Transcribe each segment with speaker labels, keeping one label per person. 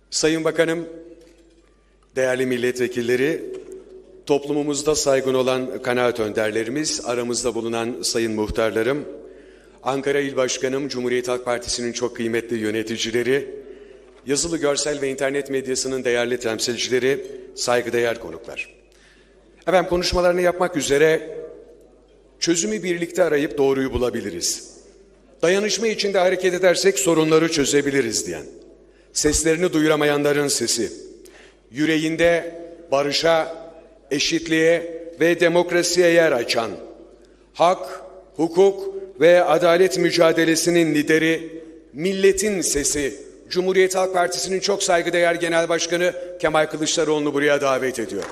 Speaker 1: Sayın Bakanım, değerli milletvekilleri, toplumumuzda saygın olan kanaat önderlerimiz, aramızda bulunan sayın muhtarlarım, Ankara İl Başkanım, Cumhuriyet Halk Partisi'nin çok kıymetli yöneticileri, yazılı, görsel ve internet medyasının değerli temsilcileri, saygıdeğer konuklar. Efendim, konuşmalarını yapmak üzere çözümü birlikte arayıp doğruyu bulabiliriz. Dayanışma içinde hareket edersek sorunları çözebiliriz diyen, seslerini duyuramayanların sesi, yüreğinde barışa, eşitliğe ve demokrasiye yer açan, hak, hukuk ve adalet mücadelesinin lideri, milletin sesi, Cumhuriyet Halk Partisi'nin çok saygıdeğer Genel Başkanı Kemal Kılıçdaroğlu'nu buraya davet ediyorum.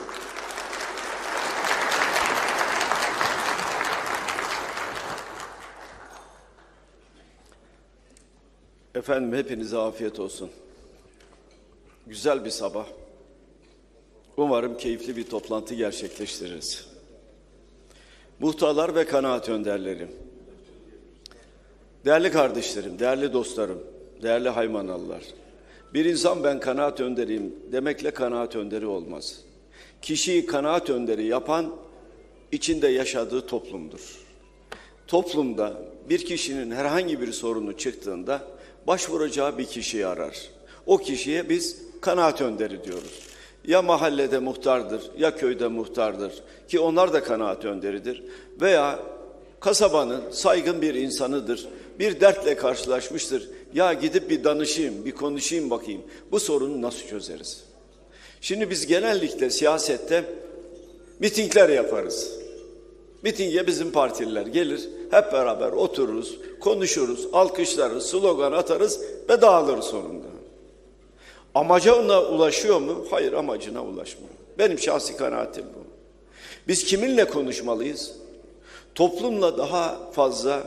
Speaker 2: Efendim, hepinize afiyet olsun. Güzel bir sabah. Umarım keyifli bir toplantı gerçekleştiririz. Muhtarlar ve kanaat önderlerim, değerli kardeşlerim, değerli dostlarım, değerli Haymanalılar. Bir insan ben kanaat önderiyim demekle kanaat önderi olmaz. Kişiyi kanaat önderi yapan içinde yaşadığı toplumdur. Toplumda bir kişinin herhangi bir sorunu çıktığında başvuracağı bir kişiyi arar. O kişiye biz kanaat önderi diyoruz. Ya mahallede muhtardır, ya köyde muhtardır ki onlar da kanaat önderidir. Veya kasabanın saygın bir insanıdır, bir dertle karşılaşmıştır. Ya gidip bir danışayım, bir konuşayım bakayım, bu sorunu nasıl çözeriz? Şimdi biz genellikle siyasette mitingler yaparız. Mitinge bizim partililer gelir, hep beraber otururuz, konuşuruz, alkışlarız, slogan atarız ve dağılır sonunda. Amacına ulaşıyor mu? Hayır, amacına ulaşmıyor. Benim şahsi kanaatim bu. Biz kiminle konuşmalıyız? Toplumla daha fazla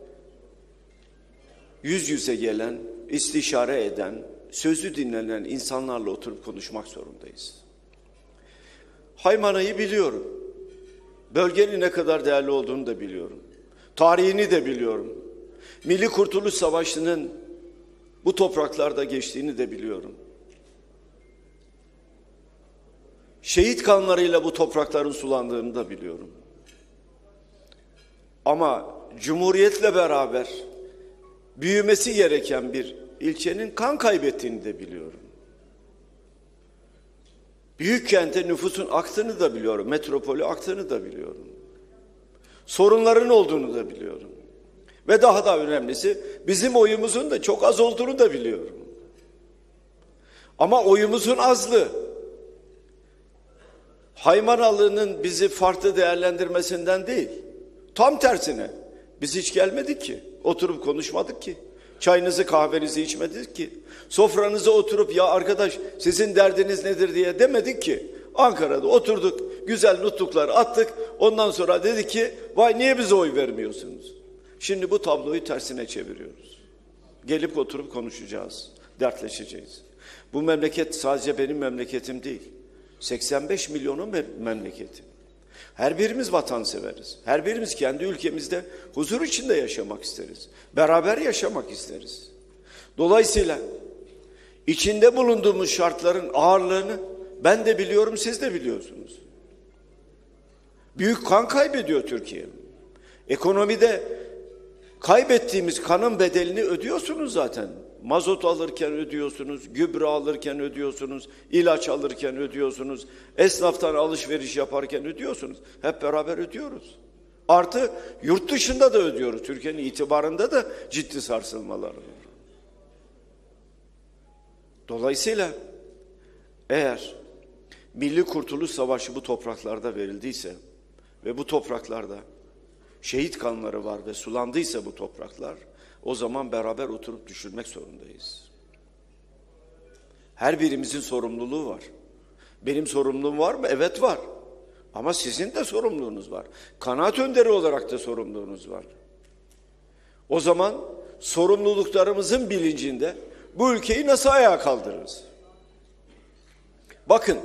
Speaker 2: yüz yüze gelen, istişare eden, sözü dinlenen insanlarla oturup konuşmak zorundayız. Haymana'yı biliyorum. Bölgenin ne kadar değerli olduğunu da biliyorum. Tarihini de biliyorum. Milli Kurtuluş Savaşı'nın bu topraklarda geçtiğini de biliyorum. Şehit kanlarıyla bu toprakların sulandığını da biliyorum. Ama Cumhuriyet'le beraber büyümesi gereken bir ilçenin kan kaybettiğini de biliyorum. Büyük kente nüfusun aktığını da biliyorum. Metropolü aktığını da biliyorum. Sorunların olduğunu da biliyorum. Ve daha da önemlisi bizim oyumuzun da çok az olduğunu da biliyorum. Ama oyumuzun azlığı Haymanalı'nın bizi farklı değerlendirmesinden değil. Tam tersine biz hiç gelmedik ki. Oturup konuşmadık ki. Çayınızı kahvenizi içmedik ki. Sofranıza oturup ya arkadaş sizin derdiniz nedir diye demedik ki. Ankara'da oturduk, güzel nutuklar attık. Ondan sonra dedik ki vay niye bize oy vermiyorsunuz? Şimdi bu tabloyu tersine çeviriyoruz. Gelip oturup konuşacağız, dertleşeceğiz. Bu memleket sadece benim memleketim değil. 85 milyonun memleketi. Her birimiz vatanseveriz. Her birimiz kendi ülkemizde huzur içinde yaşamak isteriz. Beraber yaşamak isteriz. Dolayısıyla içinde bulunduğumuz şartların ağırlığını ben de biliyorum, siz de biliyorsunuz. Büyük kan kaybediyor Türkiye. Ekonomide kaybettiğimiz kanın bedelini ödüyorsunuz zaten. Mazot alırken ödüyorsunuz, gübre alırken ödüyorsunuz, ilaç alırken ödüyorsunuz, esnaftan alışveriş yaparken ödüyorsunuz. Hep beraber ödüyoruz. Artı yurt dışında da ödüyoruz. Türkiye'nin itibarında da ciddi sarsılmalar var. Dolayısıyla eğer Milli Kurtuluş Savaşı bu topraklarda verildiyse ve bu topraklarda şehit kanları var ve sulandıysa bu topraklar, o zaman beraber oturup düşünmek zorundayız. Her birimizin sorumluluğu var. Benim sorumluluğum var mı? Evet var. Ama sizin de sorumluluğunuz var. Kanaat önderi olarak da sorumluluğunuz var. O zaman sorumluluklarımızın bilincinde bu ülkeyi nasıl ayağa kaldırırız? Bakın,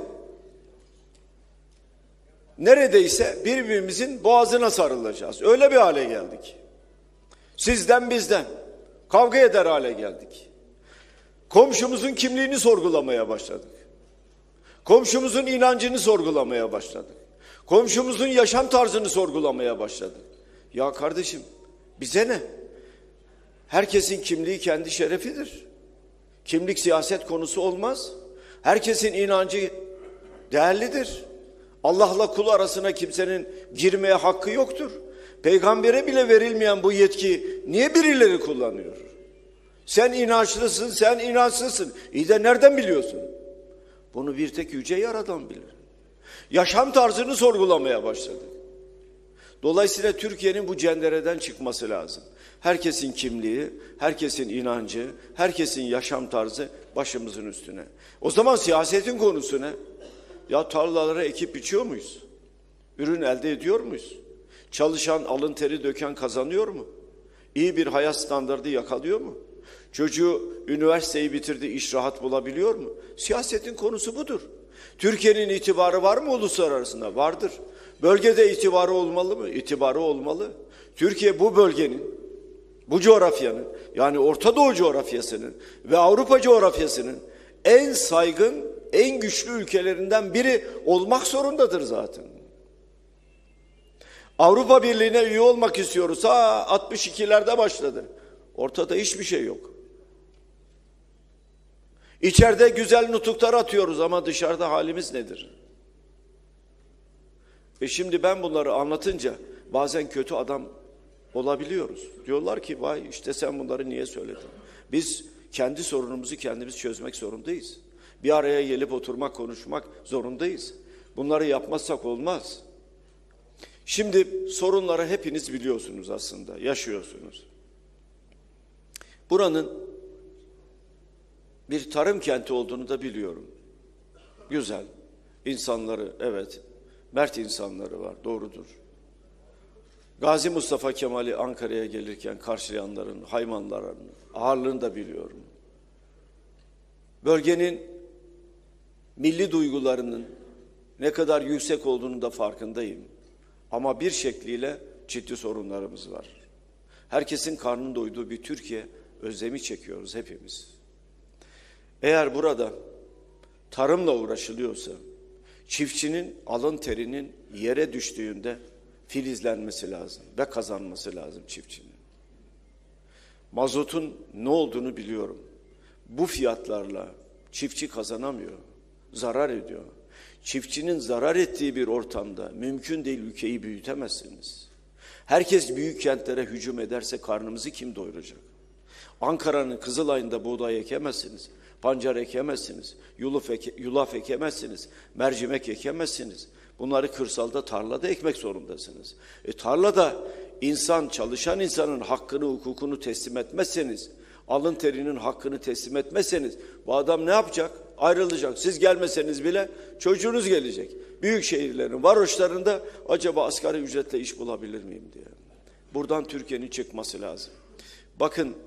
Speaker 2: neredeyse birbirimizin boğazına sarılacağız. Öyle bir hale geldik. Sizden bizden kavga eder hale geldik. Komşumuzun kimliğini sorgulamaya başladık. Komşumuzun inancını sorgulamaya başladık. Komşumuzun yaşam tarzını sorgulamaya başladık. Ya kardeşim, bize ne? Herkesin kimliği kendi şerefidir. Kimlik siyaset konusu olmaz. Herkesin inancı değerlidir. Allah'la kul arasına kimsenin girmeye hakkı yoktur. Peygambere bile verilmeyen bu yetki niye birileri kullanıyor? Sen inançlısın, sen inançsızsın. İyi de nereden biliyorsun? Bunu bir tek Yüce Yaradan bilir. Yaşam tarzını sorgulamaya başladık. Dolayısıyla Türkiye'nin bu cendereden çıkması lazım. Herkesin kimliği, herkesin inancı, herkesin yaşam tarzı başımızın üstüne. O zaman siyasetin konusu ne? Ya tarlalara ekip biçiyor muyuz? Ürün elde ediyor muyuz? Çalışan, alın teri döken kazanıyor mu? İyi bir hayat standardı yakalıyor mu? Çocuğu üniversiteyi bitirdi, iş rahat bulabiliyor mu? Siyasetin konusu budur. Türkiye'nin itibarı var mı uluslararasında? Vardır. Bölgede itibarı olmalı mı? İtibarı olmalı. Türkiye bu bölgenin, bu coğrafyanın, yani Orta Doğu coğrafyasının ve Avrupa coğrafyasının en saygın, en güçlü ülkelerinden biri olmak zorundadır zaten. Avrupa Birliği'ne üye olmak istiyoruz. 62'lerde başladı. Ortada hiçbir şey yok. İçeride güzel nutuklar atıyoruz ama dışarıda halimiz nedir? Şimdi ben bunları anlatınca bazen kötü adam olabiliyoruz. Diyorlar ki vay işte sen bunları niye söyledin? Biz kendi sorunumuzu kendimiz çözmek zorundayız. Bir araya gelip oturmak, konuşmak zorundayız. Bunları yapmazsak olmaz. Şimdi sorunları hepiniz biliyorsunuz aslında, yaşıyorsunuz. Buranın bir tarım kenti olduğunu da biliyorum. Güzel. İnsanları, evet, mert insanları var, doğrudur. Gazi Mustafa Kemal'i Ankara'ya gelirken karşılayanların, haymanların ağırlığını da biliyorum. Bölgenin milli duygularının ne kadar yüksek olduğunu da farkındayım. Ama bir şekliyle ciddi sorunlarımız var. Herkesin karnının doyduğu bir Türkiye özlemi çekiyoruz hepimiz. Eğer burada tarımla uğraşılıyorsa, çiftçinin alın terinin yere düştüğünde filizlenmesi lazım ve kazanması lazım çiftçinin. Mazotun ne olduğunu biliyorum. Bu fiyatlarla çiftçi kazanamıyor, zarar ediyor. Çiftçinin zarar ettiği bir ortamda mümkün değil ülkeyi büyütemezsiniz. Herkes büyük kentlere hücum ederse karnımızı kim doyuracak? Ankara'nın Kızılay'ında buğday ekemezsiniz, pancar ekemezsiniz, yulaf ekemezsiniz, mercimek ekemezsiniz. Bunları kırsalda, tarlada ekmek zorundasınız. Tarlada insan, çalışan insanın hakkını, hukukunu teslim etmezseniz, alın terinin hakkını teslim etmezseniz bu adam ne yapacak? Ayrılacak. Siz gelmeseniz bile çocuğunuz gelecek. Büyük şehirlerin varoşlarında acaba asgari ücretle iş bulabilir miyim diye. Buradan Türkiye'nin çıkması lazım. Bakın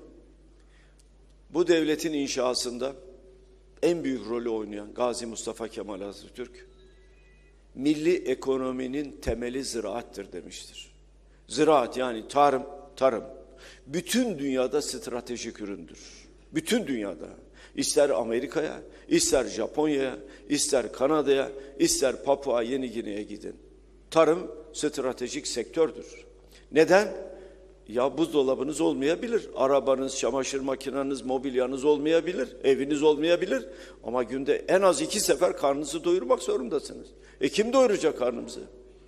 Speaker 2: bu devletin inşasında en büyük rolü oynayan Gazi Mustafa Kemal Atatürk, milli ekonominin temeli ziraattir demiştir. Ziraat yani tarım. Bütün dünyada stratejik üründür. Bütün dünyada. İster Amerika'ya, ister Japonya'ya, ister Kanada'ya, ister Papua Yeni Gine'ye gidin. Tarım stratejik sektördür. Neden? Ya buzdolabınız olmayabilir, arabanız, çamaşır makineniz, mobilyanız olmayabilir, eviniz olmayabilir. Ama günde en az 2 sefer karnınızı doyurmak zorundasınız. Kim doyuracak karnımızı?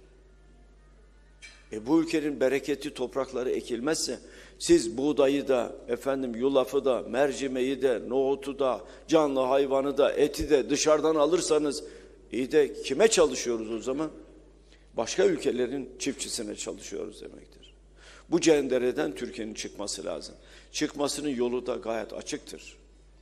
Speaker 2: Bu ülkenin bereketli toprakları ekilmezse siz buğdayı da, yulafı da, mercimeği de, nohutu da, canlı hayvanı da, eti de dışarıdan alırsanız iyi de kime çalışıyoruz o zaman? Başka ülkelerin çiftçisine çalışıyoruz demektir. Bu cendereden Türkiye'nin çıkması lazım. Çıkmasının yolu da gayet açıktır.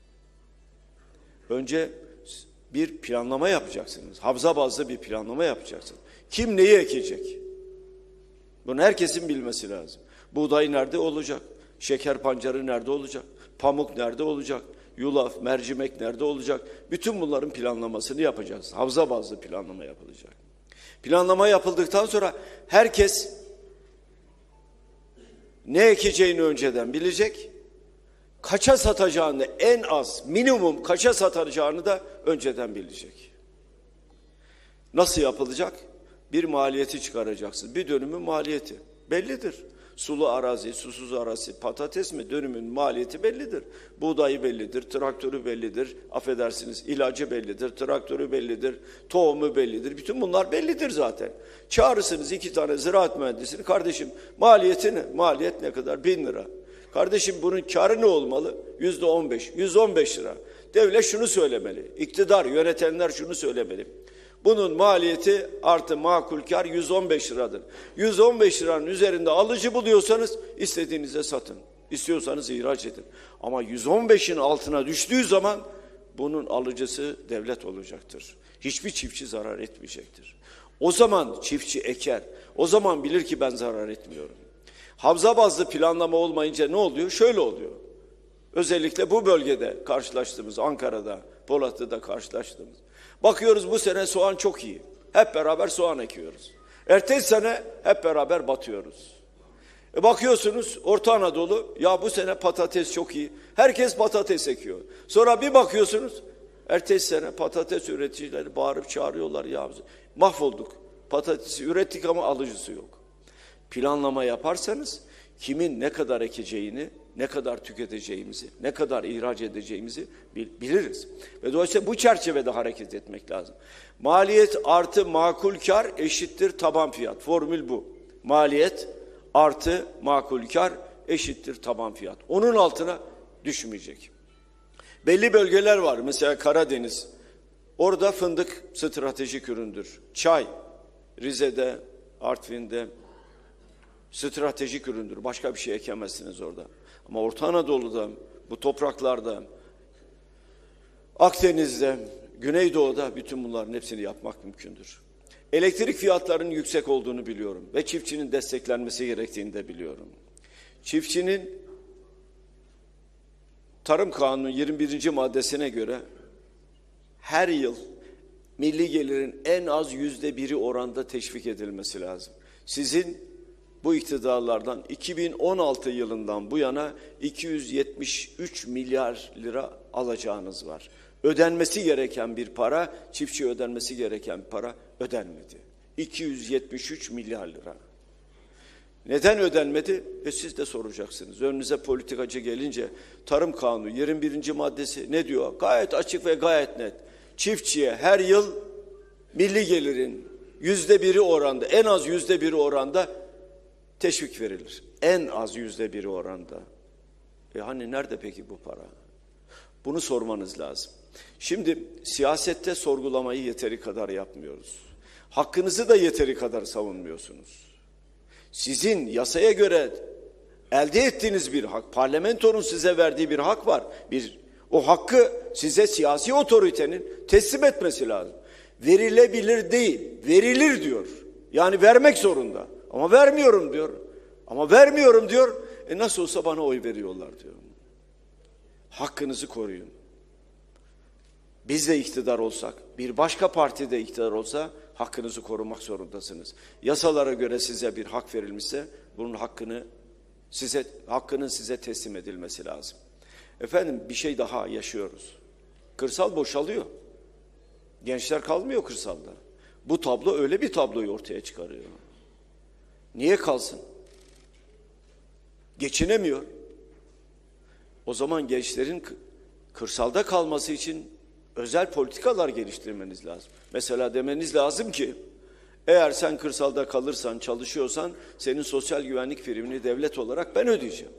Speaker 2: Önce bir planlama yapacaksınız. Havza bazlı bir planlama yapacaksınız. Kim neyi ekecek? Bunu herkesin bilmesi lazım. Buğday nerede olacak? Şeker pancarı nerede olacak? Pamuk nerede olacak? Yulaf, mercimek nerede olacak? Bütün bunların planlamasını yapacağız. Havza bazlı planlama yapılacak. Planlama yapıldıktan sonra herkes ne ekeceğini önceden bilecek. kaça satacağını, en az minimum kaça satacağını da önceden bilecek. Nasıl yapılacak? Bir maliyeti çıkaracaksın. Bir dönümün maliyeti bellidir. Sulu arazi, susuz arazi, patates mi? Dönümün maliyeti bellidir. Buğdayı bellidir, traktörü bellidir, affedersiniz ilacı bellidir, traktörü bellidir, tohumu bellidir. Bütün bunlar bellidir zaten. Çağırırsınız 2 tane ziraat mühendisini, kardeşim maliyeti ne? Maliyet ne kadar? 1000 lira. Kardeşim bunun karı ne olmalı? %15, 115 lira. Devlet şunu söylemeli, iktidar, yönetenler şunu söylemeli. Bunun maliyeti artı makul kar 115 liradır. 115 liranın üzerinde alıcı buluyorsanız istediğinize satın. İstiyorsanız ihraç edin. Ama 115'in altına düştüğü zaman bunun alıcısı devlet olacaktır. Hiçbir çiftçi zarar etmeyecektir. O zaman çiftçi eker. O zaman bilir ki ben zarar etmiyorum. Havza bazlı planlama olmayınca ne oluyor? Şöyle oluyor. Özellikle bu bölgede karşılaştığımız, Ankara'da, Polatlı'da karşılaştığımız. Bakıyoruz bu sene soğan çok iyi. Hep beraber soğan ekiyoruz. Ertesi sene hep beraber batıyoruz. Bakıyorsunuz Orta Anadolu, ya bu sene patates çok iyi. Herkes patates ekiyor. Sonra bir bakıyorsunuz ertesi sene patates üreticileri bağırıp çağırıyorlar, ya mahvolduk. Patatesi ürettik ama alıcısı yok. Planlama yaparsanız kimin ne kadar ekeceğini, ne kadar tüketeceğimizi, ne kadar ihraç edeceğimizi biliriz. Ve dolayısıyla bu çerçevede hareket etmek lazım. Maliyet artı makul kar eşittir taban fiyat. Formül bu. Maliyet artı makul kar eşittir taban fiyat. Onun altına düşmeyecek. Belli bölgeler var. Mesela Karadeniz. Orada fındık stratejik üründür. Çay, Rize'de, Artvin'de stratejik üründür. Başka bir şey ekemezsiniz orada. Ama Orta Anadolu'da, bu topraklarda, Akdeniz'de, Güneydoğu'da bütün bunların hepsini yapmak mümkündür. Elektrik fiyatlarının yüksek olduğunu biliyorum ve çiftçinin desteklenmesi gerektiğini de biliyorum. Çiftçinin Tarım Kanunu 21. maddesine göre her yıl milli gelirin en az %1'i oranda teşvik edilmesi lazım. Sizin bu iktidarlardan 2016 yılından bu yana 273 milyar lira alacağınız var. Ödenmesi gereken bir para, çiftçiye ödenmesi gereken para ödenmedi. 273 milyar lira. Neden ödenmedi? Siz de soracaksınız. Önünüze politikacı gelince Tarım Kanunu 21. maddesi ne diyor? Gayet açık ve gayet net. Çiftçiye her yıl milli gelirin %1'i oranda, en az %1'i oranda teşvik verilir. En az %1'i oranda. Hani nerede peki bu para? Bunu sormanız lazım. Şimdi siyasette sorgulamayı yeteri kadar yapmıyoruz. Hakkınızı da yeteri kadar savunmuyorsunuz. Sizin yasaya göre elde ettiğiniz bir hak, parlamentonun size verdiği bir hak var. O hakkı size siyasi otoritenin teslim etmesi lazım. Verilebilir değil, verilir diyor. Yani vermek zorunda. Ama vermiyorum diyor. Ama vermiyorum diyor. Nasıl olsa bana oy veriyorlar diyor. Hakkınızı koruyun. Biz de iktidar olsak, bir başka parti de iktidar olsa hakkınızı korumak zorundasınız. Yasalara göre size bir hak verilmişse bunun hakkının size teslim edilmesi lazım. Efendim bir şey daha yaşıyoruz. Kırsal boşalıyor. Gençler kalmıyor kırsalda. Bu tablo öyle bir tabloyu ortaya çıkarıyor. Niye kalsın? Geçinemiyor. O zaman gençlerin kırsalda kalması için özel politikalar geliştirmeniz lazım. Mesela demeniz lazım ki eğer sen kırsalda kalırsan, çalışıyorsan senin sosyal güvenlik primini devlet olarak ben ödeyeceğim.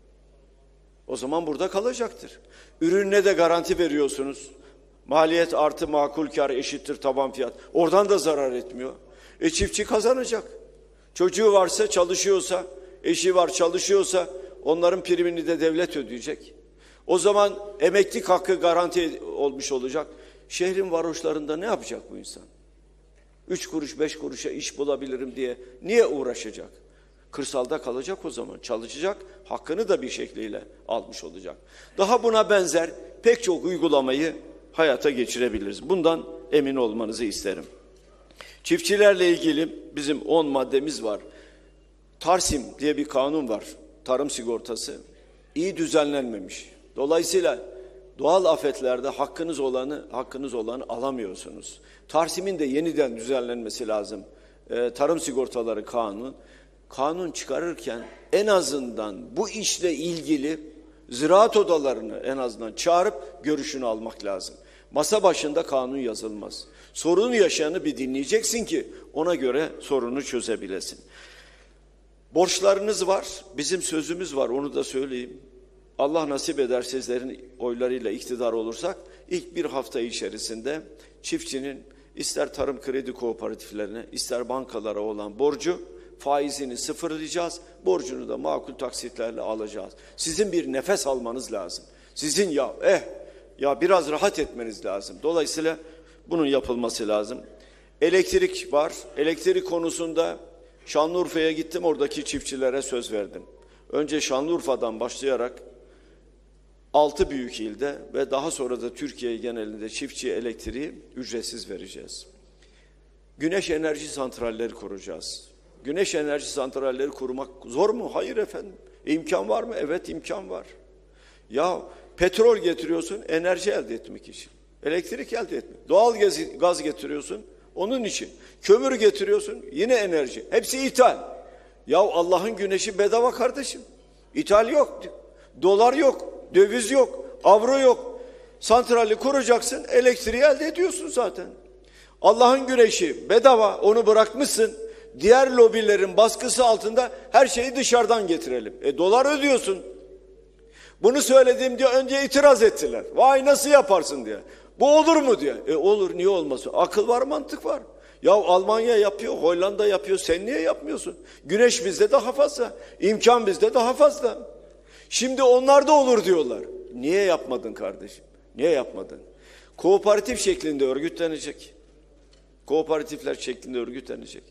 Speaker 2: O zaman burada kalacaktır. Ürününe de garanti veriyorsunuz. Maliyet artı makul kar eşittir taban fiyat. Oradan da zarar etmiyor. Çiftçi kazanacak. Çocuğu varsa, çalışıyorsa, eşi var çalışıyorsa onların primini de devlet ödeyecek. O zaman emeklilik hakkı garanti olmuş olacak. Şehrin varoşlarında ne yapacak bu insan? 3 kuruş 5 kuruşa iş bulabilirim diye niye uğraşacak? Kırsalda kalacak o zaman, çalışacak, hakkını da bir şekliyle almış olacak. Daha buna benzer pek çok uygulamayı hayata geçirebiliriz. Bundan emin olmanızı isterim. Çiftçilerle ilgili bizim 10 maddemiz var. Tarsim diye bir kanun var, tarım sigortası. iyi düzenlenmemiş. Dolayısıyla doğal afetlerde hakkınız olanı alamıyorsunuz. Tarsim'in de yeniden düzenlenmesi lazım. Tarım sigortaları kanun çıkarırken en azından bu işle ilgili ziraat odalarını en azından çağırıp görüşünü almak lazım. Masa başında kanun yazılmaz. Sorunu yaşayanı bir dinleyeceksin ki ona göre sorunu çözebilesin. Borçlarınız var, bizim sözümüz var, onu da söyleyeyim. Allah nasip eder sizlerin oylarıyla iktidar olursak ilk bir hafta içerisinde çiftçinin ister tarım kredi kooperatiflerine ister bankalara olan borcu faizini sıfırlayacağız. Borcunu da makul taksitlerle alacağız. Sizin bir nefes almanız lazım. Sizin ya biraz rahat etmeniz lazım. Dolayısıyla bunun yapılması lazım. Elektrik var. Elektrik konusunda Şanlıurfa'ya gittim. Oradaki çiftçilere söz verdim. Önce Şanlıurfa'dan başlayarak 6 büyük ilde ve daha sonra da Türkiye genelinde çiftçiye elektriği ücretsiz vereceğiz. Güneş enerji santralleri kuracağız. Güneş enerji santralleri kurmak zor mu? Hayır efendim. İmkan var mı? Evet, imkan var. Ya petrol getiriyorsun enerji elde etmek için. Elektrik elde etmek. Doğal gaz getiriyorsun onun için. Kömür getiriyorsun yine enerji. Hepsi ithal. Ya Allah'ın güneşi bedava kardeşim. İthal yok. Dolar yok. Döviz yok. Avro yok. Santrali kuracaksın. Elektriği elde ediyorsun zaten. Allah'ın güneşi bedava, onu bırakmışsın. Diğer lobilerin baskısı altında her şeyi dışarıdan getirelim. Dolar ödüyorsun. Bunu söyledim diye önce itiraz ettiler. Vay nasıl yaparsın diye. Bu olur mu diye. Olur, niye olmasın? Akıl var, mantık var. Ya Almanya yapıyor, Hollanda yapıyor. Sen niye yapmıyorsun? Güneş bizde daha fazla. İmkan bizde daha fazla. Şimdi onlar da olur diyorlar. Niye yapmadın kardeşim? Niye yapmadın? Kooperatif şeklinde örgütlenecek. Kooperatifler şeklinde örgütlenecek.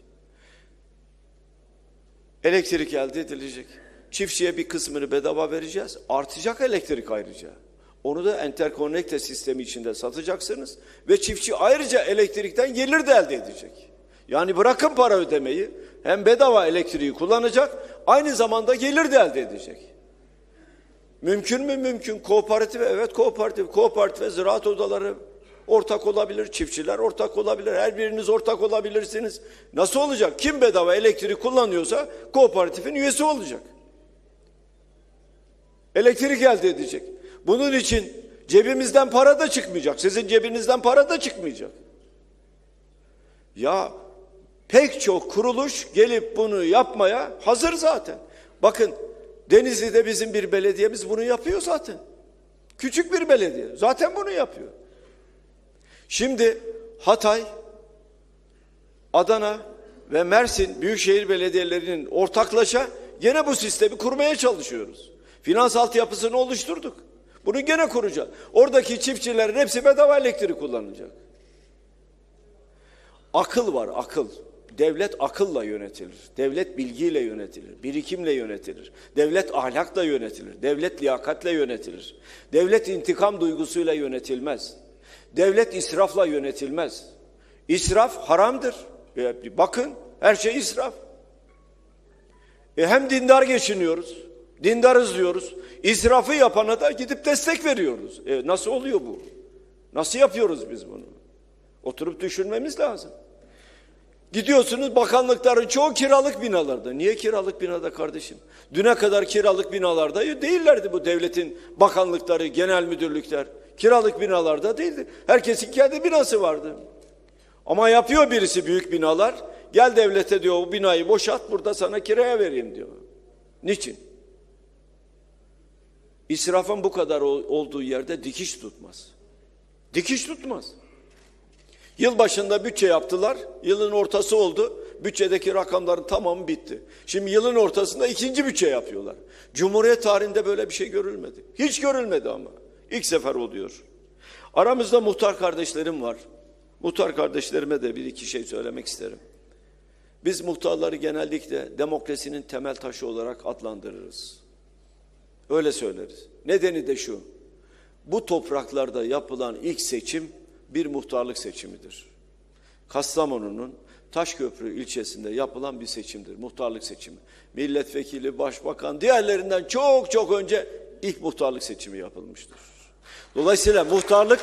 Speaker 2: Elektrik elde edilecek. Çiftçiye bir kısmını bedava vereceğiz. Artacak elektrik ayrıca. Onu da enterkonnekte sistemi içinde satacaksınız. Ve çiftçi ayrıca elektrikten gelir de elde edecek. Yani bırakın para ödemeyi. Hem bedava elektriği kullanacak. Aynı zamanda gelir de elde edecek. Mümkün mü? Mümkün. Kooperatif, evet kooperatif. Kooperatif ve ziraat odaları ortak olabilir. Çiftçiler ortak olabilir. Her biriniz ortak olabilirsiniz. Nasıl olacak? Kim bedava elektrik kullanıyorsa kooperatifin üyesi olacak. Elektrik elde edecek. Bunun için cebimizden para da çıkmayacak. Sizin cebinizden para da çıkmayacak. Ya pek çok kuruluş gelip bunu yapmaya hazır zaten. Bakın Denizli'de bizim bir belediyemiz bunu yapıyor zaten. Küçük bir belediye. Zaten bunu yapıyor. Şimdi Hatay, Adana ve Mersin büyükşehir belediyelerinin ortaklaşa gene bu sistemi kurmaya çalışıyoruz. Finans altyapısını oluşturduk. Bunu gene kuracağız. Oradaki çiftçilerin hepsi bedava elektrik kullanacak. Akıl var, akıl. Devlet akılla yönetilir. Devlet bilgiyle yönetilir. Birikimle yönetilir. Devlet ahlakla yönetilir. Devlet liyakatle yönetilir. Devlet intikam duygusuyla yönetilmez. Devlet israfla yönetilmez. İsraf haramdır. Bakın her şey israf. Hem dindar geçiniyoruz. Dindarız diyoruz. İsrafı yapana da gidip destek veriyoruz. Nasıl oluyor bu? Nasıl yapıyoruz biz bunu? Oturup düşünmemiz lazım. Gidiyorsunuz bakanlıkların çoğu kiralık binalarda. Niye kiralık binada kardeşim? Düne kadar kiralık binalarda değillerdi bu devletin bakanlıkları, genel müdürlükler. Kiralık binalarda değildi. Herkesin kendi binası vardı. Ama yapıyor birisi büyük binalar. Gel devlete diyor o binayı boşalt burada sana kiraya vereyim diyor. Niçin? İsrafın bu kadar olduğu yerde dikiş tutmaz. Dikiş tutmaz. Yılbaşında bütçe yaptılar. Yılın ortası oldu. Bütçedeki rakamların tamamı bitti. Şimdi yılın ortasında ikinci bütçe yapıyorlar. Cumhuriyet tarihinde böyle bir şey görülmedi. Hiç görülmedi ama. İlk sefer oluyor. Aramızda muhtar kardeşlerim var. Muhtar kardeşlerime de bir iki şey söylemek isterim. Biz muhtarları genellikle demokrasinin temel taşı olarak adlandırırız. Öyle söyleriz. Nedeni de şu. Bu topraklarda yapılan ilk seçim bir muhtarlık seçimidir. Kastamonu'nun Taşköprü ilçesinde yapılan bir seçimdir. Muhtarlık seçimi. Milletvekili, başbakan, diğerlerinden çok çok önce ilk muhtarlık seçimi yapılmıştır. Dolayısıyla muhtarlık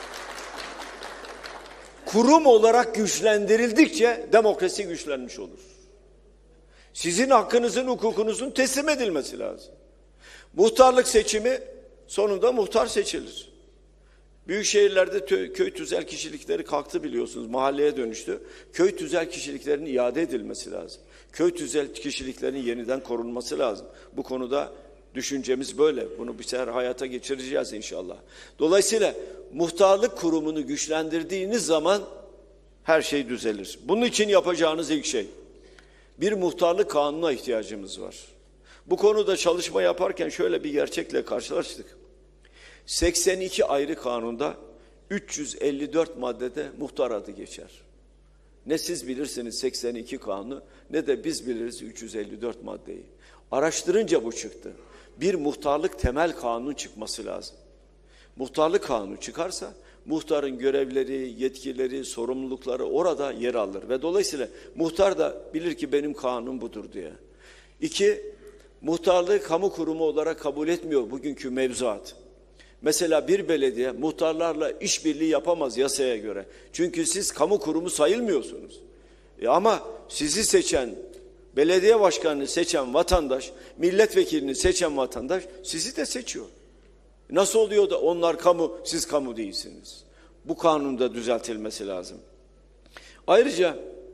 Speaker 2: kurum olarak güçlendirildikçe demokrasi güçlenmiş olur. Sizin hakkınızın, hukukunuzun teslim edilmesi lazım. Muhtarlık seçimi sonunda muhtar seçilir. Büyük şehirlerde köy tüzel kişilikleri kalktı biliyorsunuz, mahalleye dönüştü. Köy tüzel kişiliklerinin iade edilmesi lazım. Köy tüzel kişiliklerinin yeniden korunması lazım. Bu konuda düşüncemiz böyle. Bunu bir sefer hayata geçireceğiz inşallah. Dolayısıyla muhtarlık kurumunu güçlendirdiğiniz zaman her şey düzelir. Bunun için yapacağınız ilk şey, bir muhtarlık kanununa ihtiyacımız var. Bu konuda çalışma yaparken şöyle bir gerçekle karşılaştık. 82 ayrı kanunda 354 maddede muhtar adı geçer. Ne siz bilirsiniz 82 kanunu ne de biz biliriz 354 maddeyi. Araştırınca bu çıktı. Bir muhtarlık temel kanunu çıkması lazım. Muhtarlık kanunu çıkarsa muhtarın görevleri, yetkileri, sorumlulukları orada yer alır. Ve dolayısıyla muhtar da bilir ki benim kanunum budur diye. 2. Muhtarlığı kamu kurumu olarak kabul etmiyor bugünkü mevzuat. Mesela bir belediye muhtarlarla işbirliği yapamaz yasaya göre. Çünkü siz kamu kurumu sayılmıyorsunuz. Ama sizi seçen, belediye başkanını seçen vatandaş, milletvekilini seçen vatandaş sizi de seçiyor. Nasıl oluyor da onlar kamu, siz kamu değilsiniz? Bu kanunda düzeltilmesi lazım. Ayrıca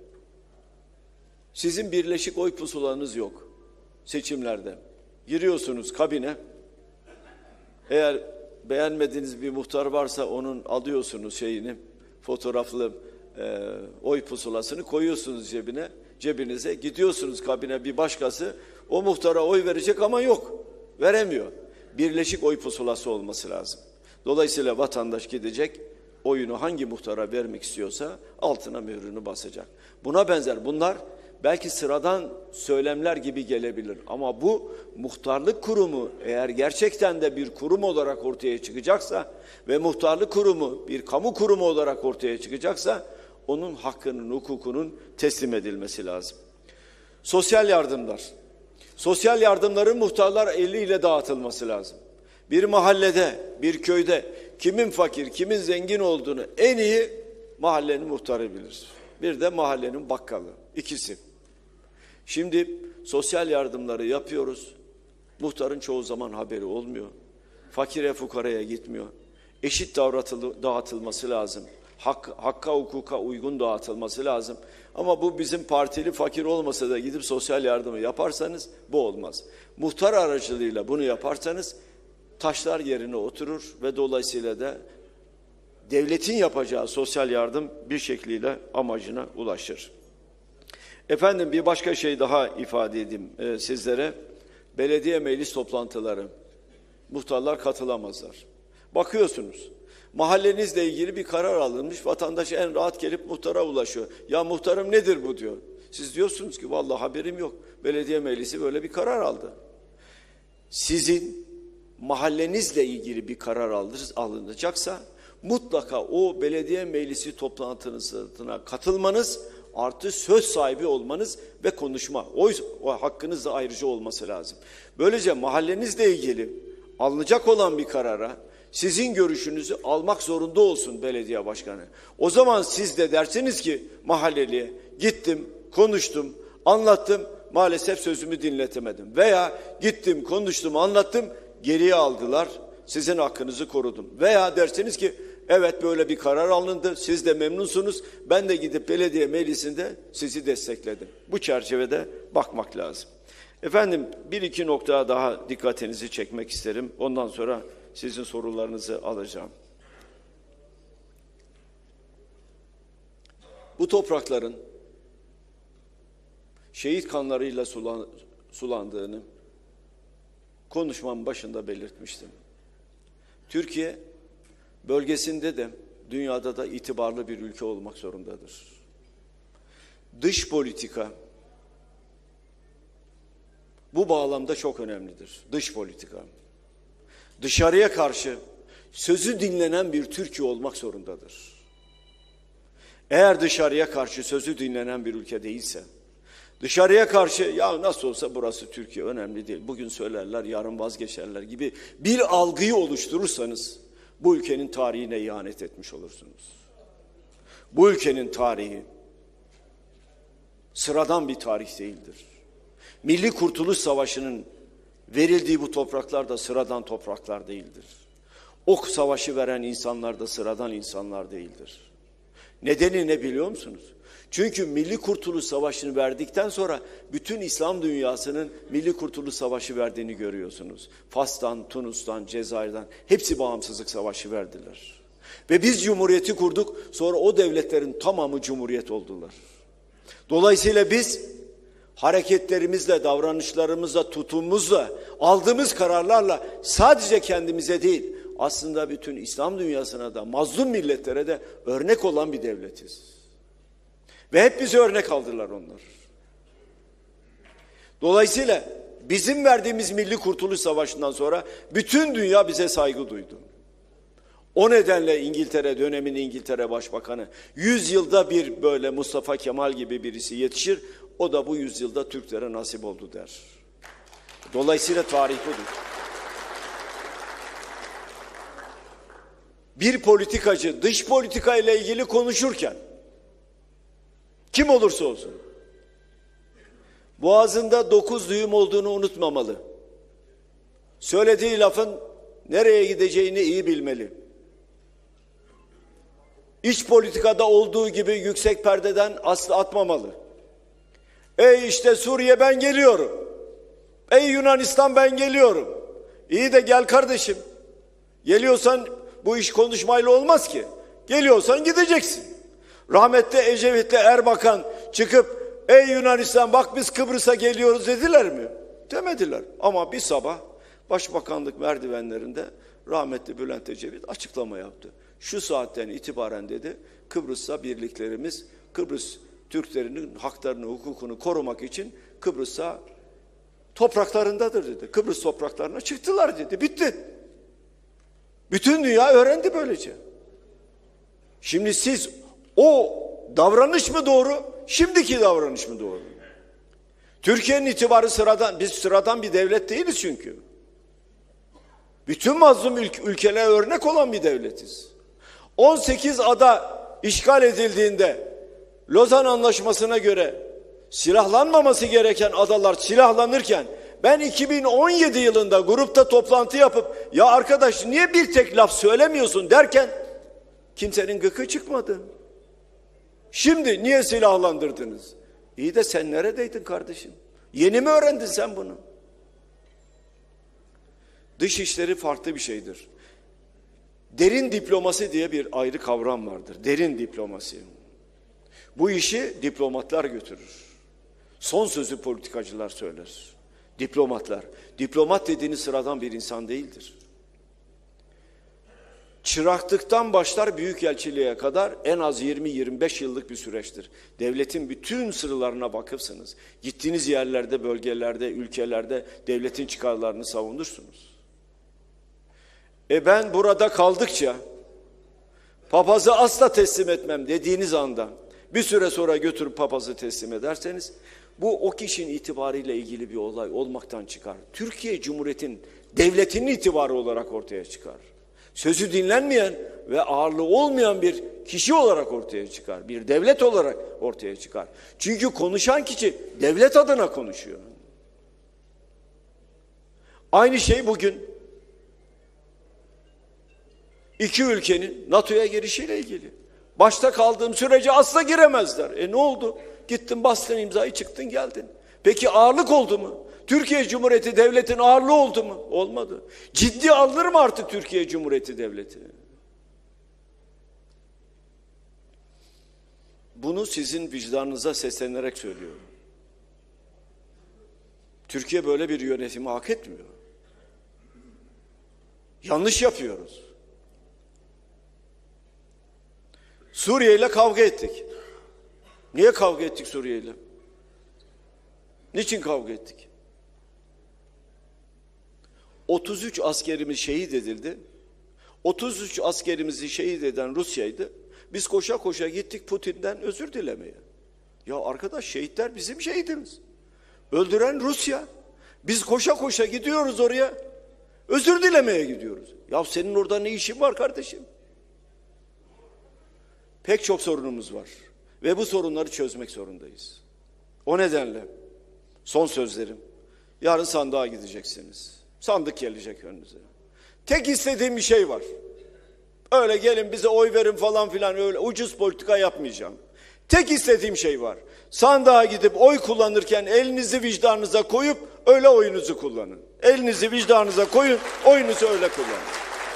Speaker 2: sizin birleşik oy pusulanız yok seçimlerde. Giriyorsunuz kabine, eğer beğenmediğiniz bir muhtar varsa onun alıyorsunuz fotoğraflı oy pusulasını koyuyorsunuz cebinize, gidiyorsunuz kabine, bir başkası o muhtara oy verecek ama yok, veremiyor. Birleşik oy pusulası olması lazım. Dolayısıyla vatandaş gidecek, oyunu hangi muhtara vermek istiyorsa altına mührünü basacak. Buna benzer bunlar belki sıradan söylemler gibi gelebilir ama bu muhtarlık kurumu eğer gerçekten de bir kurum olarak ortaya çıkacaksa ve muhtarlık kurumu bir kamu kurumu olarak ortaya çıkacaksa onun hakkının, hukukunun teslim edilmesi lazım. Sosyal yardımlar. Sosyal yardımların muhtarlar eliyle dağıtılması lazım. Bir mahallede, bir köyde kimin fakir, kimin zengin olduğunu en iyi mahallenin muhtarı bilir. Bir de mahallenin bakkalı. İkisi. Şimdi sosyal yardımları yapıyoruz. Muhtarın çoğu zaman haberi olmuyor. Fakire fukaraya gitmiyor. Eşit dağıtılması lazım. Hakka hukuka uygun dağıtılması lazım. Ama bu bizim partili fakir olmasa da gidip sosyal yardımı yaparsanız bu olmaz. Muhtar aracılığıyla bunu yaparsanız taşlar yerine oturur ve dolayısıyla da devletin yapacağı sosyal yardım bir şekliyle amacına ulaşır. Efendim bir başka şey daha ifade edeyim sizlere. Belediye meclis toplantıları. Muhtarlar katılamazlar. Bakıyorsunuz. Mahallenizle ilgili bir karar alınmış. Vatandaş en rahat gelip muhtara ulaşıyor. Ya muhtarım nedir bu diyor. Siz diyorsunuz ki vallahi haberim yok. Belediye meclisi böyle bir karar aldı. Sizin mahallenizle ilgili bir karar alınacaksa mutlaka o belediye meclisi toplantısına katılmanız artı söz sahibi olmanız ve konuşma. O hakkınız da ayrıca olması lazım. Böylece mahallenizle ilgili alınacak olan bir karara sizin görüşünüzü almak zorunda olsun belediye başkanı. O zaman siz de dersiniz ki mahalleliye gittim, konuştum, anlattım, maalesef sözümü dinletemedim. Veya gittim, konuştum, anlattım, geriye aldılar, sizin hakkınızı korudum. Veya dersiniz ki evet böyle bir karar alındı, siz de memnunsunuz, ben de gidip belediye meclisinde sizi destekledim. Bu çerçevede bakmak lazım. Efendim bir iki noktaya daha dikkatinizi çekmek isterim. Ondan sonra sizin sorularınızı alacağım. Bu toprakların şehit kanlarıyla sulandığını konuşmamın başında belirtmiştim. Türkiye bölgesinde de dünyada da itibarlı bir ülke olmak zorundadır. Dış politika bu bağlamda çok önemlidir. Dış politika. Dışarıya karşı sözü dinlenen bir Türkiye olmak zorundadır. Eğer dışarıya karşı sözü dinlenen bir ülke değilse, Dışarıya karşı ya nasıl olsa burası Türkiye, önemli değil, bugün söylerler yarın vazgeçerler gibi bir algıyı oluşturursanız bu ülkenin tarihine ihanet etmiş olursunuz. Bu ülkenin tarihi sıradan bir tarih değildir. Milli Kurtuluş Savaşı'nın verildiği bu topraklar da sıradan topraklar değildir. O savaşı veren insanlar da sıradan insanlar değildir. Nedeni ne biliyor musunuz? Çünkü Milli Kurtuluş Savaşı'nı verdikten sonra bütün İslam dünyasının Milli Kurtuluş Savaşı verdiğini görüyorsunuz. Fas'tan, Tunus'tan, Cezayir'den hepsi bağımsızlık savaşı verdiler. Ve biz Cumhuriyeti kurduk, sonra o devletlerin tamamı Cumhuriyet oldular. Dolayısıyla biz hareketlerimizle, davranışlarımızla, tutumumuzla, aldığımız kararlarla sadece kendimize değil, aslında bütün İslam dünyasına da, mazlum milletlere de örnek olan bir devletiz. Ve hep bize örnek aldılar onlar. Dolayısıyla bizim verdiğimiz Milli Kurtuluş Savaşı'ndan sonra bütün dünya bize saygı duydu. O nedenle İngiltere, dönemin İngiltere Başbakanı 100 yılda bir böyle Mustafa Kemal gibi birisi yetişir. O da bu 100 yılda Türklere nasip oldu der. Dolayısıyla tarih budur. Bir politikacı dış politika ile ilgili konuşurken kim olursa olsun boğazında 9 düğüm olduğunu unutmamalı. Söylediği lafın nereye gideceğini iyi bilmeli. İç politikada olduğu gibi yüksek perdeden asla atmamalı. Ey işte Suriye ben geliyorum. Ey Yunanistan ben geliyorum. İyi de gel kardeşim. Geliyorsan bu iş konuşmayla olmaz ki. Geliyorsan gideceksin. Rahmetli Ecevit'le Erbakan çıkıp ey Yunanistan bak biz Kıbrıs'a geliyoruz dediler mi? Demediler. Ama bir sabah Başbakanlık merdivenlerinde rahmetli Bülent Ecevit açıklama yaptı. Şu saatten itibaren dedi Kıbrıs'ta birliklerimiz Kıbrıs Türklerinin haklarını, hukukunu korumak için Kıbrıs'a topraklarındadır dedi. Kıbrıs topraklarına çıktılar dedi. Bitti. Bütün dünya öğrendi böylece. Şimdi siz o davranış mı doğru, şimdiki davranış mı doğru? Türkiye'nin itibarı sıradan, biz sıradan bir devlet değiliz çünkü. Bütün mazlum ülkelere örnek olan bir devletiz. 18 ada işgal edildiğinde Lozan Anlaşması'na göre silahlanmaması gereken adalar silahlanırken ben 2017 yılında grupta toplantı yapıp ya arkadaş niye bir tek laf söylemiyorsun derken kimsenin gıkı çıkmadı. Şimdi niye silahlandırdınız? İyi de sen neredeydin kardeşim? Yeni mi öğrendin sen bunu? Dışişleri farklı bir şeydir. Derin diplomasi diye bir ayrı kavram vardır. Derin diplomasi. Bu işi diplomatlar götürür. Son sözü politikacılar söyler. Diplomatlar. Diplomat dediğiniz sıradan bir insan değildir. Çıraklıktan başlar büyükelçiliğe kadar en az 20-25 yıllık bir süreçtir. Devletin bütün sırlarına bakırsınız. Gittiğiniz yerlerde, bölgelerde, ülkelerde devletin çıkarlarını savunursunuz. Ben burada kaldıkça papazı asla teslim etmem dediğiniz anda bir süre sonra götürüp papazı teslim ederseniz bu o kişinin itibarıyla ilgili bir olay olmaktan çıkar. Türkiye Cumhuriyeti'nin devletinin itibarı olarak ortaya çıkar. Sözü dinlenmeyen ve ağırlığı olmayan bir kişi olarak ortaya çıkar. Bir devlet olarak ortaya çıkar. Çünkü konuşan kişi devlet adına konuşuyor. Aynı şey bugün iki ülkenin NATO'ya girişiyle ilgili. Başta kaldığım sürece asla giremezler. Ne oldu? Gittin bastın imzayı çıktın geldin. Peki ağırlık oldu mu? Türkiye Cumhuriyeti Devleti'nin ağırlığı oldu mu? Olmadı. Ciddi alınır mı artık Türkiye Cumhuriyeti Devleti? Bunu sizin vicdanınıza seslenerek söylüyorum. Türkiye böyle bir yönetimi hak etmiyor. Yanlış yapıyoruz. Suriye ile kavga ettik. Niye kavga ettik Suriye ile? Niçin kavga ettik? 33 askerimiz şehit edildi. 33 askerimizi şehit eden Rusya'ydı. Biz koşa koşa gittik Putin'den özür dilemeye. Ya arkadaş, şehitler bizim şehidimiz. Öldüren Rusya. Biz koşa koşa gidiyoruz oraya. Özür dilemeye gidiyoruz. Ya senin orada ne işin var kardeşim? Pek çok sorunumuz var. Ve bu sorunları çözmek zorundayız. O nedenle son sözlerim. Yarın sandığa gideceksiniz. Sandık gelecek önünüze. Tek istediğim bir şey var. Öyle gelin bize oy verin falan filan, öyle ucuz politika yapmayacağım. Tek istediğim şey var. Sandığa gidip oy kullanırken elinizi vicdanınıza koyup öyle oyunuzu kullanın. Elinizi vicdanınıza koyun, oyunuzu öyle kullanın.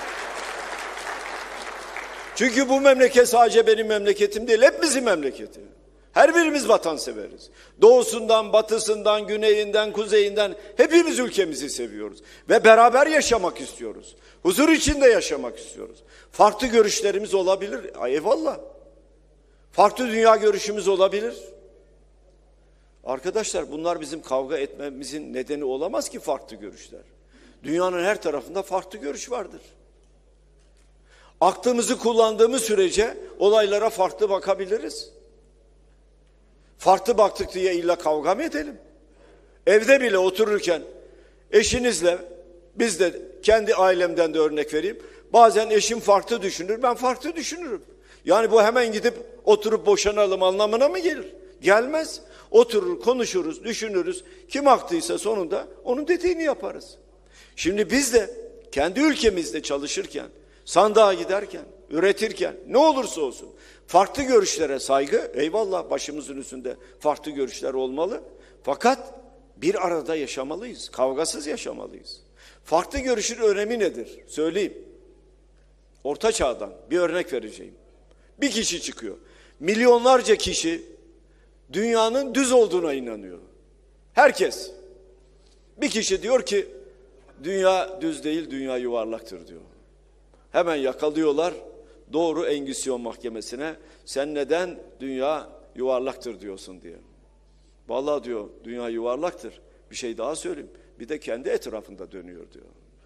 Speaker 2: Çünkü bu memleket sadece benim memleketim değil, hepimizin memleketi. Her birimiz vatanseveriz. Doğusundan, batısından, güneyinden, kuzeyinden hepimiz ülkemizi seviyoruz. Ve beraber yaşamak istiyoruz. Huzur içinde yaşamak istiyoruz. Farklı görüşlerimiz olabilir. Eyvallah. Farklı dünya görüşümüz olabilir. Arkadaşlar, bunlar bizim kavga etmemizin nedeni olamaz ki, farklı görüşler. Dünyanın her tarafında farklı görüş vardır. Aklımızı kullandığımız sürece olaylara farklı bakabiliriz. Farklı baktık diye illa kavga mı edelim? Evde bile otururken eşinizle, biz de kendi ailemden de örnek vereyim. Bazen eşim farklı düşünür, ben farklı düşünürüm. Yani bu hemen gidip oturup boşanalım anlamına mı gelir? Gelmez. Oturur, konuşuruz, düşünürüz. Kim haklıysa sonunda onun dediğini yaparız. Şimdi biz de kendi ülkemizde çalışırken, sandığa giderken, üretirken, ne olursa olsun farklı görüşlere saygı, eyvallah, başımızın üstünde farklı görüşler olmalı. Fakat bir arada yaşamalıyız, kavgasız yaşamalıyız. Farklı görüşün önemi nedir? Söyleyeyim. Orta Çağ'dan bir örnek vereceğim. Bir kişi çıkıyor. Milyonlarca kişi dünyanın düz olduğuna inanıyor. Herkes. Bir kişi diyor ki dünya düz değil, dünya yuvarlaktır diyor. Hemen yakalıyorlar. Doğru Engizisyon Mahkemesi'ne, sen neden dünya yuvarlaktır diyorsun diye. Vallahi diyor, dünya yuvarlaktır. Bir şey daha söyleyeyim. Bir de kendi etrafında dönüyor diyor.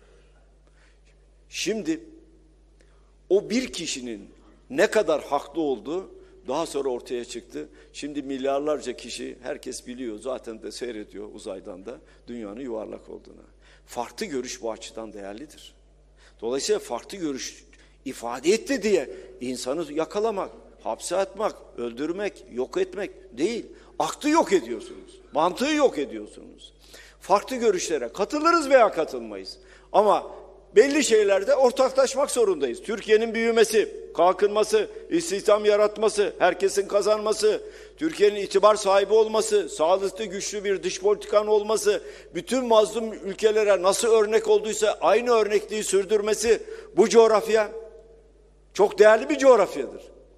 Speaker 2: Şimdi o bir kişinin ne kadar haklı olduğu daha sonra ortaya çıktı. Şimdi milyarlarca kişi, herkes biliyor, zaten de seyrediyor uzaydan da dünyanın yuvarlak olduğunu. Farklı görüş bu açıdan değerlidir. Dolayısıyla farklı görüş ifade etti diye insanı yakalamak, hapse atmak, öldürmek, yok etmek değil. Aklı yok ediyorsunuz. Mantığı yok ediyorsunuz. Farklı görüşlere katılırız veya katılmayız. Ama belli şeylerde ortaklaşmak zorundayız. Türkiye'nin büyümesi, kalkınması, istihdam yaratması, herkesin kazanması, Türkiye'nin itibar sahibi olması, sağlıklı, güçlü bir dış politikanın olması, bütün mazlum ülkelere nasıl örnek olduysa aynı örnekliği sürdürmesi, bu coğrafya çok değerli bir coğrafyadır.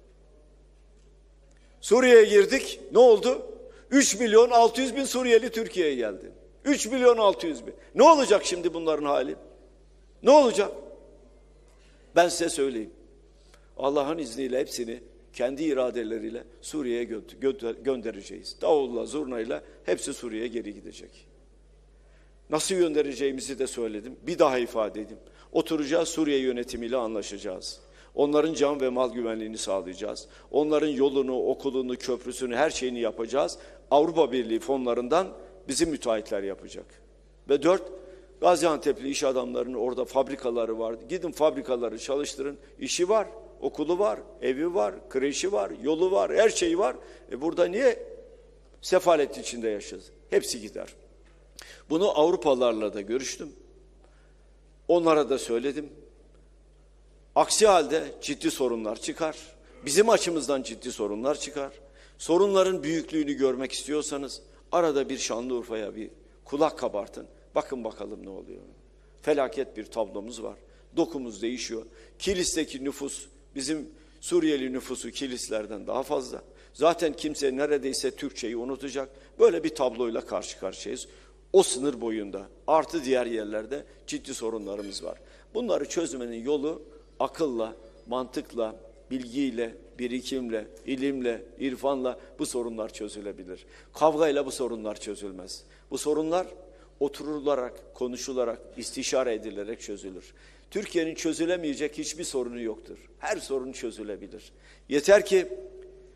Speaker 2: Suriye'ye girdik, ne oldu? 3.600.000 Suriyeli Türkiye'ye geldi. 3.600.000. Ne olacak şimdi bunların hali? Ne olacak? Ben size söyleyeyim. Allah'ın izniyle hepsini kendi iradeleriyle Suriye'ye göndereceğiz. Davulla, zurnayla hepsi Suriye'ye geri gidecek. Nasıl göndereceğimizi de söyledim. Bir daha ifade edeyim. Oturacağız, Suriye yönetimiyle anlaşacağız. Onların can ve mal güvenliğini sağlayacağız. Onların yolunu, okulunu, köprüsünü, her şeyini yapacağız. Avrupa Birliği fonlarından bizim müteahhitler yapacak. Ve 4, Gaziantep'li iş adamlarının orada fabrikaları var. Gidin fabrikaları çalıştırın. İşi var, okulu var, evi var, kreşi var, yolu var, her şeyi var. Burada niye sefalet içinde yaşayacağız? Hepsi gider. Bunu Avrupalılarla da görüştüm. Onlara da söyledim. Aksi halde ciddi sorunlar çıkar. Bizim açımızdan ciddi sorunlar çıkar. Sorunların büyüklüğünü görmek istiyorsanız arada bir Şanlıurfa'ya bir kulak kabartın. Bakın bakalım ne oluyor. Felaket bir tablomuz var. Dokumuz değişiyor. Kilis'teki nüfus bizim Suriyeli nüfusu Kilislerden daha fazla. Zaten kimse neredeyse Türkçeyi unutacak. Böyle bir tabloyla karşı karşıyayız. O sınır boyunda artı diğer yerlerde ciddi sorunlarımız var. Bunları çözmenin yolu akılla, mantıkla, bilgiyle, birikimle, ilimle, irfanla bu sorunlar çözülebilir. Kavgayla bu sorunlar çözülmez. Bu sorunlar oturularak, konuşularak, istişare edilerek çözülür. Türkiye'nin çözülemeyecek hiçbir sorunu yoktur. Her sorun çözülebilir. Yeter ki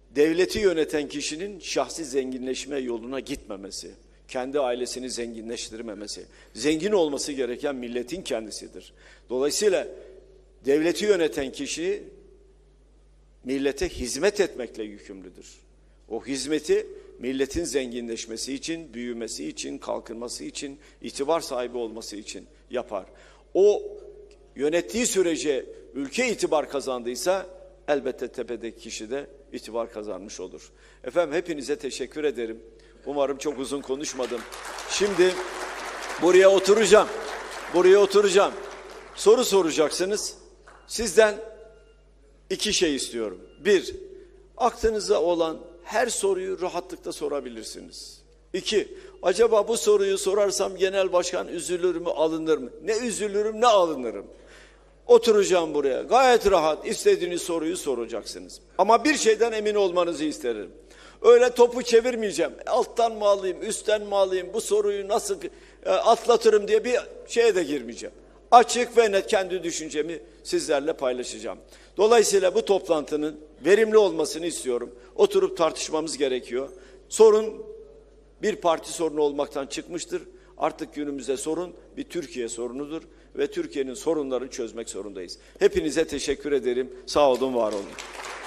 Speaker 2: devleti yöneten kişinin şahsi zenginleşme yoluna gitmemesi, kendi ailesini zenginleştirmemesi, zengin olması gereken milletin kendisidir. Dolayısıyla devleti yöneten kişi millete hizmet etmekle yükümlüdür. O hizmeti milletin zenginleşmesi için, büyümesi için, kalkınması için, itibar sahibi olması için yapar. O yönettiği sürece ülke itibar kazandıysa elbette tepedeki kişi de itibar kazanmış olur. Efendim hepinize teşekkür ederim. Umarım çok uzun konuşmadım. Şimdi buraya oturacağım. Soru soracaksınız. Sizden iki şey istiyorum. Bir, aklınıza olan her soruyu rahatlıkla sorabilirsiniz. İki, acaba bu soruyu sorarsam genel başkan üzülür mü, alınır mı? Ne üzülürüm, ne alınırım. Oturacağım buraya. Gayet rahat istediğiniz soruyu soracaksınız. Ama bir şeyden emin olmanızı isterim. Öyle topu çevirmeyeceğim. Alttan mı alayım, üstten mi alayım, bu soruyu nasıl atlatırım diye bir şeye de girmeyeceğim. Açık ve net kendi düşüncemi sizlerle paylaşacağım. Dolayısıyla bu toplantının verimli olmasını istiyorum. Oturup tartışmamız gerekiyor. Sorun bir parti sorunu olmaktan çıkmıştır. Artık günümüzde sorun bir Türkiye sorunudur ve Türkiye'nin sorunlarını çözmek zorundayız. Hepinize teşekkür ederim. Sağ olun, var olun.